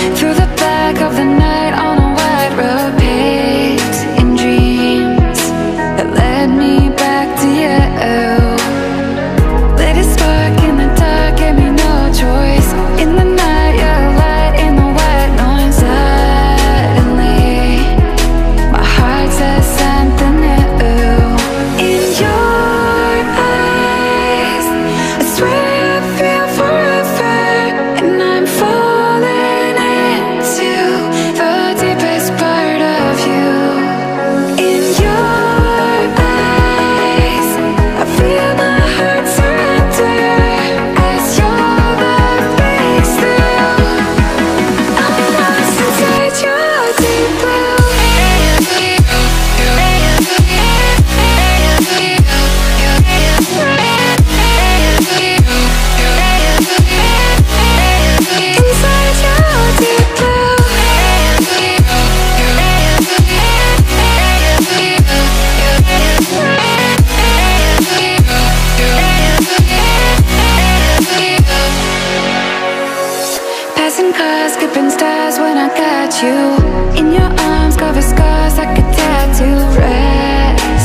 through the back of the night on a white road paved in dreams that led me back to you. Lit a spark in the dark, gave me no choice. In the night, you're a light in the white noise. Suddenly, my heart says something new. In your eyes, I swear I feel forever, and I'm falling into the deepest part of you. In your eyes, I feel my heart surrender as your love breaks through. I'm lost inside your deep blue. Inside your deep blue. Passing cars, skipping stars when I got you. In your arms, cover scars like a tattoo.